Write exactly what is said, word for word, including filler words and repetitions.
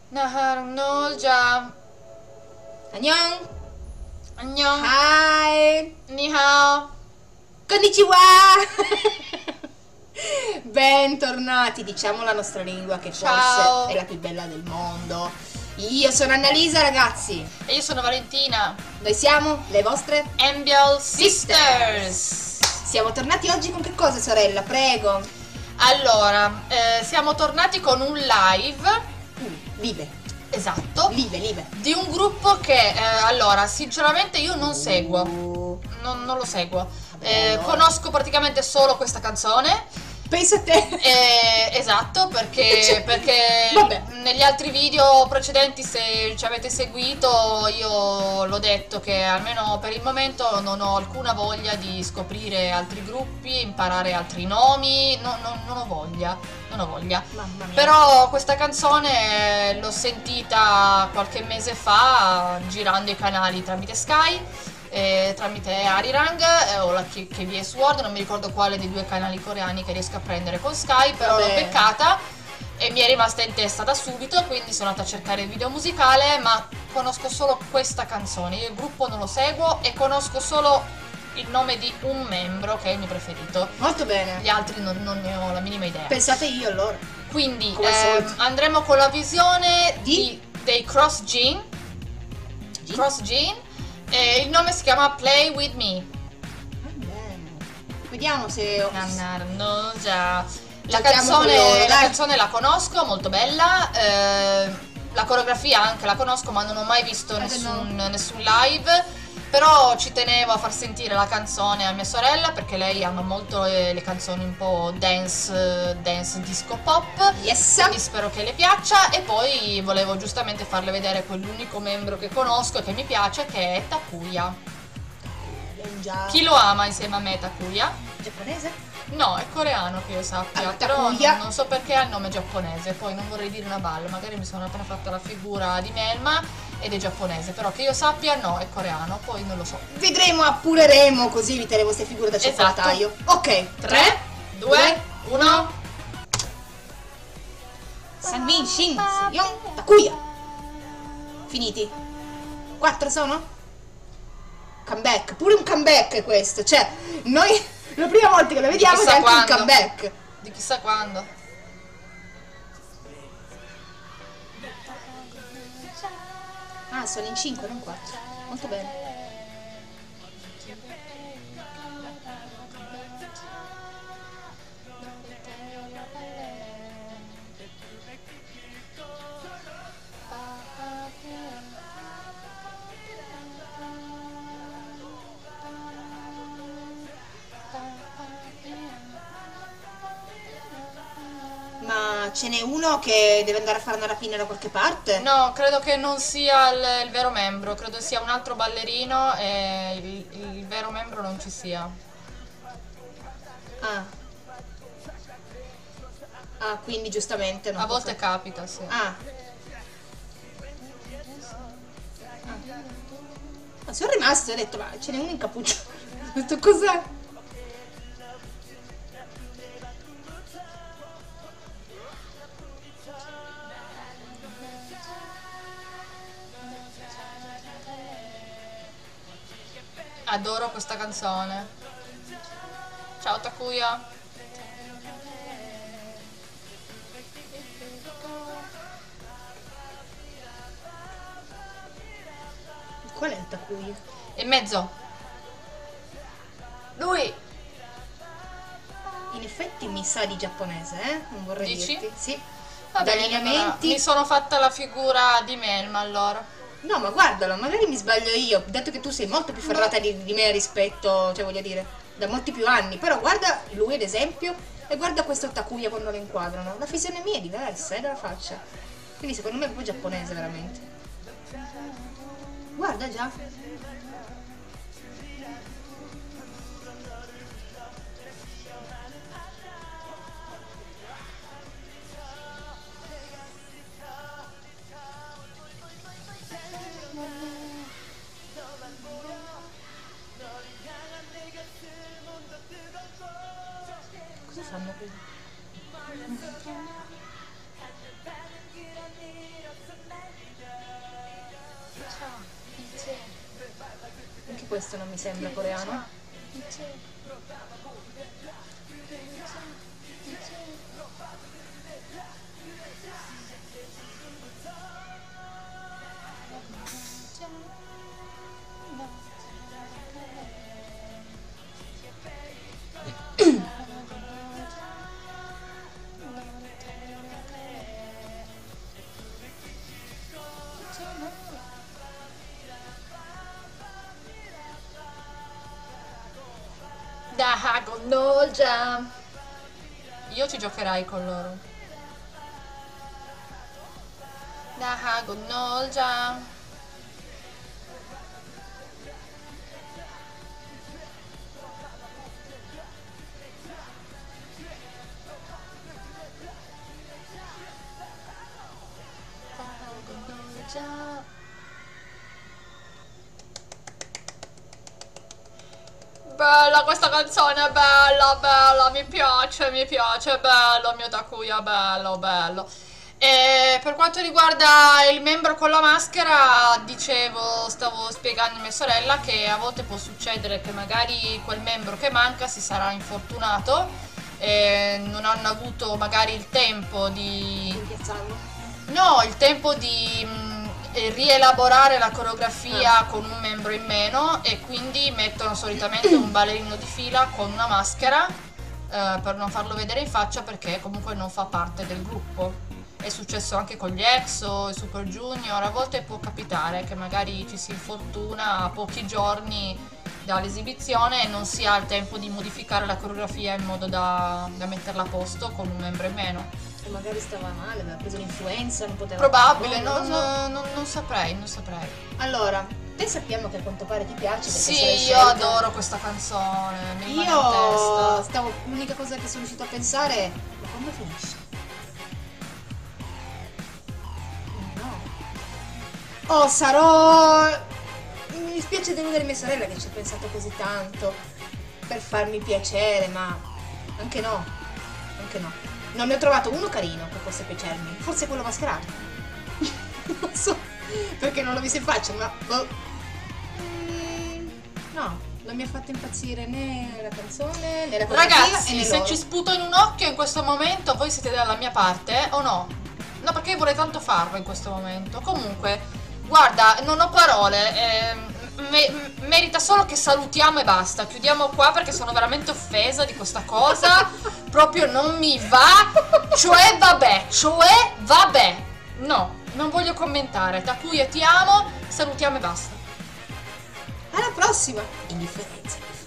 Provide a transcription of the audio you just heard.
나랑 놀자. 안녕. 안녕. Hi. 니하오. Konnichiwa. Bentornati, diciamo la nostra lingua che Ciao. forse è la più bella del mondo. Io sono Annalisa, ragazzi. E io sono Valentina. Noi siamo le vostre Ambiel Sisters. Siamo tornati oggi con che cosa, sorella? Prego. Allora, eh, siamo tornati con un live. Uh, live. Esatto. Live, live. Di un gruppo che, eh, allora, sinceramente io non seguo. Uh, Non, non lo seguo. Vabbè, Eh, allora. Conosco praticamente solo questa canzone. Pensa a te. Eh, esatto, perché, Cioè, perché vabbè. negli altri video precedenti, se ci avete seguito, io l'ho detto che almeno per il momento non ho alcuna voglia di scoprire altri gruppi, imparare altri nomi, no- no- non ho voglia, non ho voglia. Mamma mia. Però questa canzone l'ho sentita qualche mese fa girando i canali tramite Sky. Eh, tramite Arirang eh, o la K- K B S World, non mi ricordo quale dei due canali coreani che riesco a prendere con Sky, però Vabbè. l'ho beccata e mi è rimasta in testa da subito, quindi sono andata a cercare il video musicale, ma conosco solo questa canzone, io il gruppo non lo seguo e conosco solo il nome di un membro che è il mio preferito, Molto bene. gli altri non, non ne ho la minima idea. Pensate io allora. Quindi Come al ehm, solito. andremo con la visione Di? di, dei Cross Gene. G? Cross Gene. E il nome si chiama Play With Me. Va bene. Vediamo se No, già. La Giochiamo canzone, con loro, la dai. canzone la conosco, molto bella. eh, la coreografia anche la conosco, ma non ho mai visto Eh, nessun, nessun live. Però ci tenevo a far sentire la canzone a mia sorella perché lei ama molto le, le canzoni un po' dance, dance disco pop. Yes. Quindi spero che le piaccia. E poi volevo giustamente farle vedere quell'unico membro che conosco e che mi piace, che è Takuya. Già. Chi lo ama insieme a me, Takuya? Giapponese? No, è coreano che io sappia, Ah, però Takuya. non, non so perché ha il nome giapponese, poi non vorrei dire una balla, magari mi sono appena fatta la figura di Melma ed è giapponese, però che io sappia no, è coreano, poi non lo so. Vedremo, appureremo, così eviteremo queste figure da Esatto. cioccolataio. Ok. tre, due, uno. Sanmin, Shin, Seon, Takuya. Finiti? Quattro sono? Comeback, pure un comeback questo, cioè, noi la prima volta che lo vediamo è chissà anche un quando. comeback. Di chissà quando. Ah, sono in cinque, non quattro. Molto bene. Ma ce n'è uno che deve andare a fare una rapina da qualche parte? No, credo che non sia il, il vero membro, credo sia un altro ballerino e il, il vero membro non ci sia. Ah. Ah, quindi giustamente non A può volte fare- capita, sì. Ah. Ma sono rimasto e ho detto, ma ce n'è uno in cappuccio. Ho detto, cos'è? Adoro questa canzone. Ciao Takuya. Qual è il Takuya? In mezzo. Lui. In effetti mi sa di giapponese, eh? Non vorrei Dici? dirti. Sì. Va Da bene, lineamenti. allora, mi sono fatta la figura di Melma allora. No, ma guardalo, magari mi sbaglio io, dato che tu sei molto più ferrata di, di me rispetto, cioè voglio dire, da molti più anni. Però guarda lui ad esempio e guarda questo Takuya quando lo inquadrano. La fisionomia è diversa, è dalla faccia. Quindi secondo me è proprio giapponese veramente. Guarda già. Cosa fanno qui? questo non mi sembra coreano. Dahagonolja. Io ci giocherai con loro. Dahagonolja. Dahagonolja. Bella questa canzone, bella, bella, mi piace, mi piace, bello, mio Takuya, bello, bello. E per quanto riguarda il membro con la maschera, dicevo, stavo spiegando a mia sorella che a volte può succedere che magari quel membro che manca si sarà infortunato e non hanno avuto magari il tempo di... Rimpiazzarlo. No, il tempo di mh, rielaborare la coreografia con un membro in meno e quindi mettono solitamente un ballerino di fila con una maschera eh, per non farlo vedere in faccia perché comunque non fa parte del gruppo. È successo anche con gli EXO, i Super Junior, a volte può capitare che magari ci si infortuna a pochi giorni dall'esibizione e non si ha il tempo di modificare la coreografia in modo da, da metterla a posto con un membro in meno. E magari stava male, aveva preso l'influenza, non poteva... Probabile, no, non, non so. non, non saprei, non saprei. Allora, te sappiamo che a quanto pare ti piace. Sì, perché sei io scelta. adoro questa canzone, mi rimane in Io testa. stavo, l'unica cosa che sono riuscita a pensare è, ma come finisce? No. Oh, sarò... Mi dispiace deludere mia sorella che ci ha pensato così tanto per farmi piacere, ma anche no, anche no. Non ne ho trovato uno carino che possa piacermi, forse quello mascherato. Non so, perché non l'ho visto in faccia, ma... boh. Mm, no. Non mi ha fatto impazzire né la canzone né la coreografia e Ragazzi, né se loro. ci sputo in un occhio in questo momento, voi siete dalla mia parte o no? No, perché io vorrei tanto farlo in questo momento. Comunque, guarda, non ho parole. eh, me- merita solo che salutiamo e basta. Chiudiamo qua perché sono veramente offesa di questa cosa. Proprio non mi va. Cioè, vabbè, cioè, vabbè. No, non voglio commentare. Takuya, ti amo. Salutiamo e basta. Alla prossima! Indifferenza.